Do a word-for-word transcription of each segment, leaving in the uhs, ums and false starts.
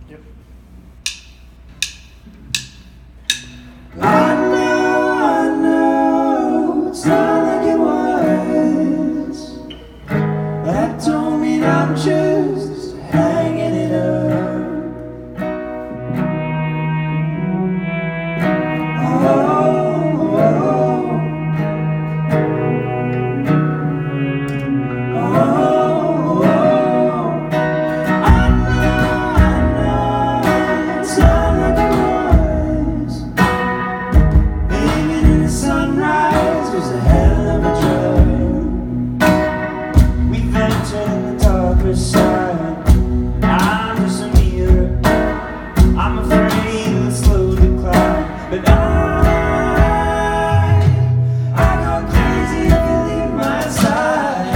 Yep. I know, I know, it's not like it was. That don't mean I'm just hanging it up. Oh, oh, oh, oh. I know, I know, it's not like it was. Living in the sunrise was a hell of a drug. We ventured in the darker side. I'm just a mirror. I'm afraid of the slow decline, but I, I go crazy if you leave my side.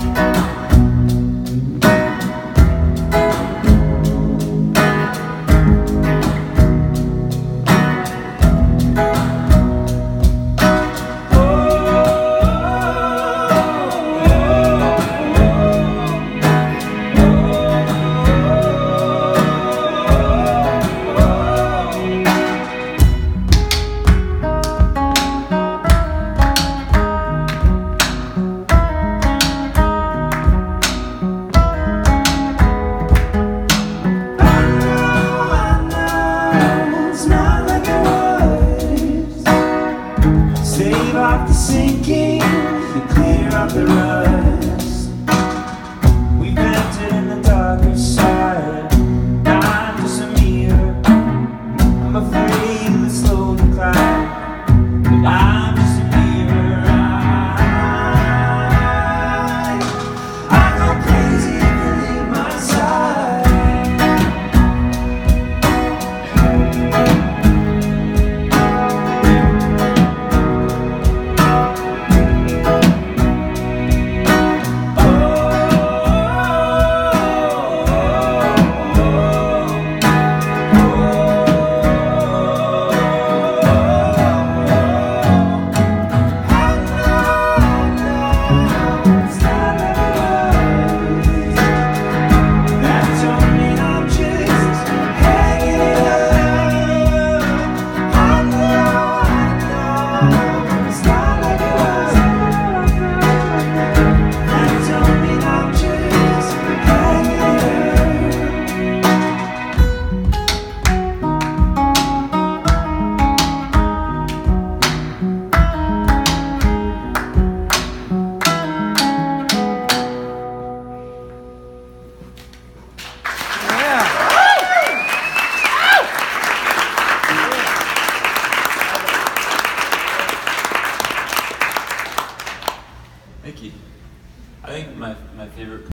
Save off the sinking and clear up the rust. We've entered in the darker side. I'm just a mirror. I'm afraid of the slow decline, but I'm just a mirror. I, I go crazy if you leave my side. Thank you. I think my, my favorite